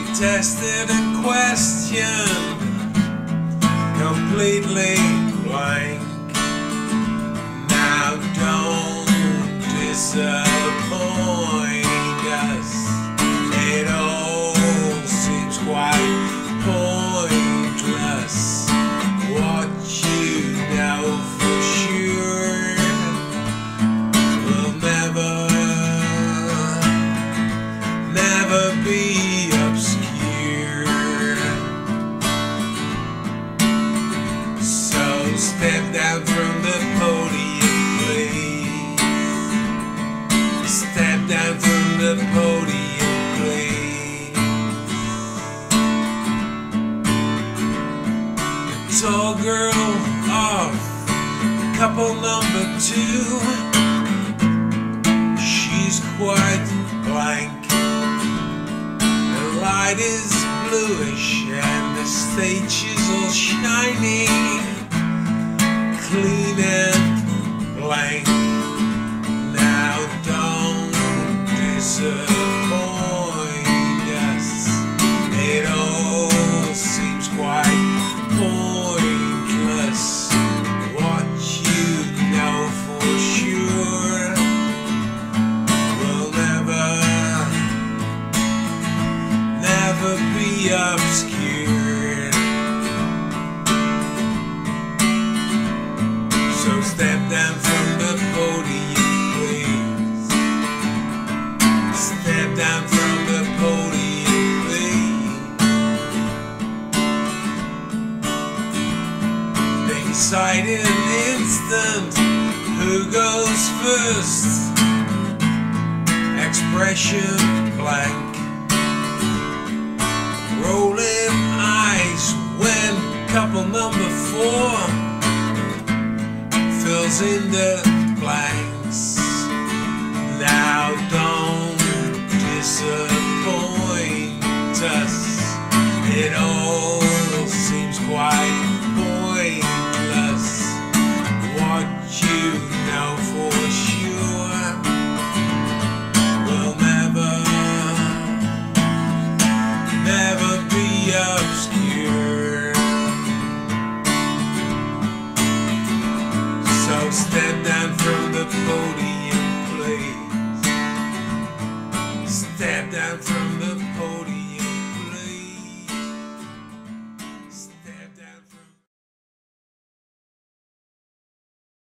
tested and questioned, completely blank. Now don't disappoint us. It all seems quite pointless. What you know for sure will never be obscure. So step down from the podium, please. Step down from the podium, please. The tall girl off couple number 2, she's quite blank. The light is bluish and the stage is all shiny, clean and blank. Now don't disappoint us. It all seems quite pointless. What you know for sure will never be obscure. So step down from the podium, please. Step down from the podium, please. Decide in an instant who goes first. Expression blank. Rolling eyes when couple number 4 fills in the blanks. Now don't disappoint us. It all seems quite pointless. What you know for sure will never be obscure. So step down from the podium, please. Step down from